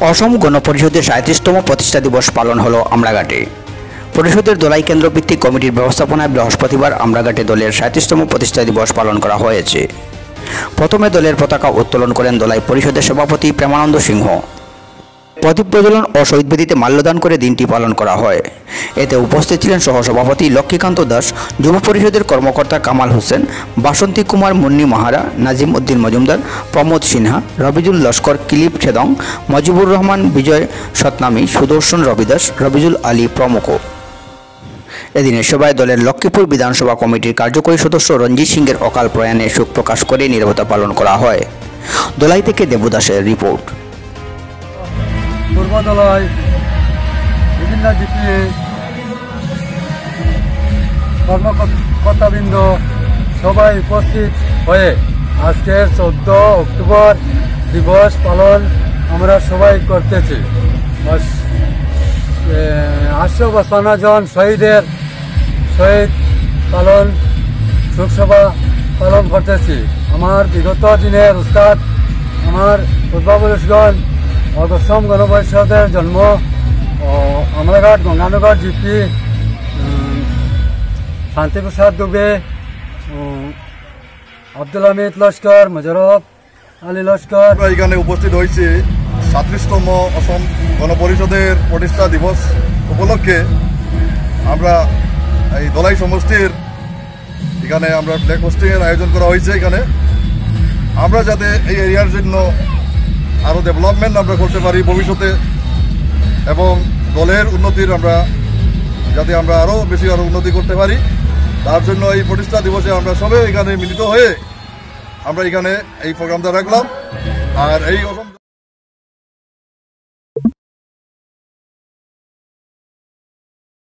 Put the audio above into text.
অসম গণপরিষদের ৩৭তম প্রতিষ্ঠা দিবস পালন হলো আমরাঘাটে। পরিষদের দোলাই কেন্দ্রভিত্তিক কমিটির ব্যবস্থাপনায় বৃহস্পতিবার আমরাঘাটে দলের ৩৭তম প্রতিষ্ঠা দিবস পালন করা হয়েছে। প্রথমে দলের পতাকা উত্তোলন করেন দোলাই পরিষদের সভাপতি প্রেমানন্দ সিংহ। প্রদীপ প্রজ্বলন ও শহীদ বেদিতে মাল্যদান করে দিনটি পালন করা হয়। এতে উপস্থিত ছিলেন সহসভাপতি লক্ষ্মীকান্ত দাস, যুব পরিষদের কর্মকর্তা কামাল হোসেন, বাসন্তী কুমার, মুন্নি মাহারা, নাজিম উদ্দিন মজুমদার, প্রমোদ সিনহা, রবিজুল লস্কর, কিলিপ ছেদং, মজিবুর রহমান, বিজয় সতনামী, সুদর্শন রবিদাস, রবিজুল আলী প্রমুখ। এদিনের সভায় দলের লক্ষ্মীপুর বিধানসভা কমিটির কার্যকরী সদস্য রঞ্জিত সিংয়ের অকাল প্রয়াণে শোক প্রকাশ করে নীরবতা পালন করা হয়। দোলাই থেকে দেবদাসের রিপোর্ট। পূর্বদলায় বিভিন্ন জিপি কর্মকর্তাবৃন্দ সবাই উপস্থিত হয়ে আজকের 14 অক্টোবর দিবস পালন আমরা সবাই করতেছি। 852 জন শহীদের শহীদ পালন শোকসভা পালন করতেছি। আমার বিগত দিনের উস্তাদ আমার পূর্বপুরুষগণ অসম গণপরিষদের জন্ম আমরাঘাট গঙ্গানগর জিপি শান্তিপ্রসাদ দুবে, আব্দুল হামিদ লস্কর, মজরব আলী লস্কর এখানে উপস্থিত হয়েছে ৩৭তম অসম গণপরিষদের প্রতিষ্ঠা দিবস উপলক্ষে। আমরা এই দোলাই সমষ্টির এখানে আমরা ফ্ল্যাগ হোস্টিংয়ের আয়োজন করা হয়েছে। এখানে আমরা যাতে এই এরিয়ার জন্য আরও ডেভেলপমেন্ট আমরা করতে পারি ভবিষ্যতে এবং দলের উন্নতির যাতে আমরা আরও উন্নতি করতে পারি, তার জন্য এই প্রতিষ্ঠা দিবসে আমরা সবাই এখানে মিলিত হয়ে আমরা এখানে এই প্রোগ্রামটা রাখলাম। আর এই